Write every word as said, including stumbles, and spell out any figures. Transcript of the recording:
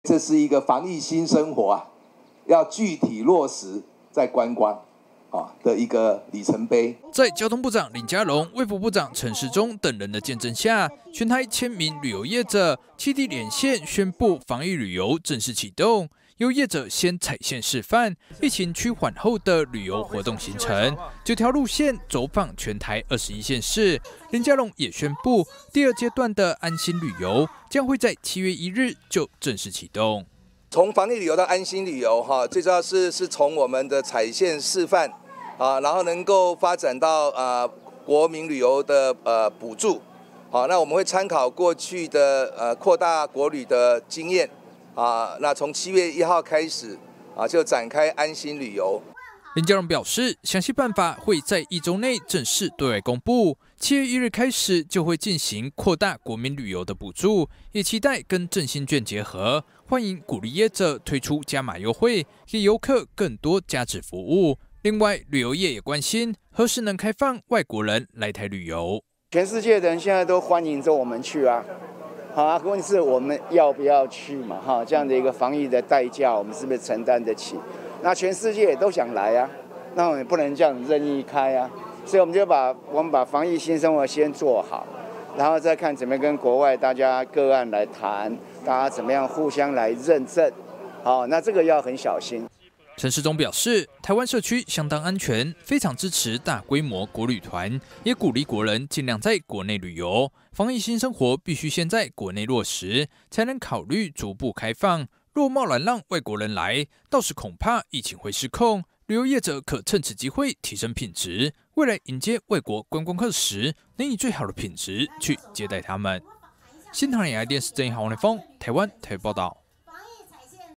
这是一个防疫新生活啊，要具体落实在观光。 啊的一个里程碑， 在交通部长林佳龙、卫福部长陈时中等人的见证下，全台千名旅游业者七地连线宣布防疫旅游正式启动。由业者先踩线示范疫情趋缓后的旅游活动行程，九条路线走访全台二十一县市。林佳龙也宣布，第二阶段的安心旅游将会在七月一日就正式启动。 从防疫旅游到安心旅游，哈，最重要是是从我们的踩线示范，啊，然后能够发展到啊国民旅游的呃补助，好，那我们会参考过去的呃扩大国旅的经验，啊，那从七月一号开始，啊就展开安心旅游。 林佳龙表示，详细办法会在一周内正式对外公布。七月一日开始就会进行扩大国民旅游的补助，也期待跟振兴券结合，欢迎鼓励业者推出加码优惠，给游客更多价值服务。另外，旅游业也关心何时能开放外国人来台旅游。 全世界的人现在都欢迎着我们去啊，好啊，问题是我们要不要去嘛？哈，这样的一个防疫的代价，我们是不是承担得起？ 那全世界也都想来啊，那我们也不能这样任意开啊，所以我们就把我们把防疫新生活先做好，然后再看怎么跟国外大家个案来谈，大家怎么样互相来认证，好，那这个要很小心。 陈时中表示，台湾社区相当安全，非常支持大规模国旅团，也鼓励国人尽量在国内旅游。防疫新生活必须先在国内落实，才能考虑逐步开放。 若贸然让外国人来，到时恐怕疫情会失控。旅游业者可趁此机会提升品质，未来迎接外国观光客时，能以最好的品质去接待他们。新唐人电视郑一豪、王雷峰，台湾台北报道。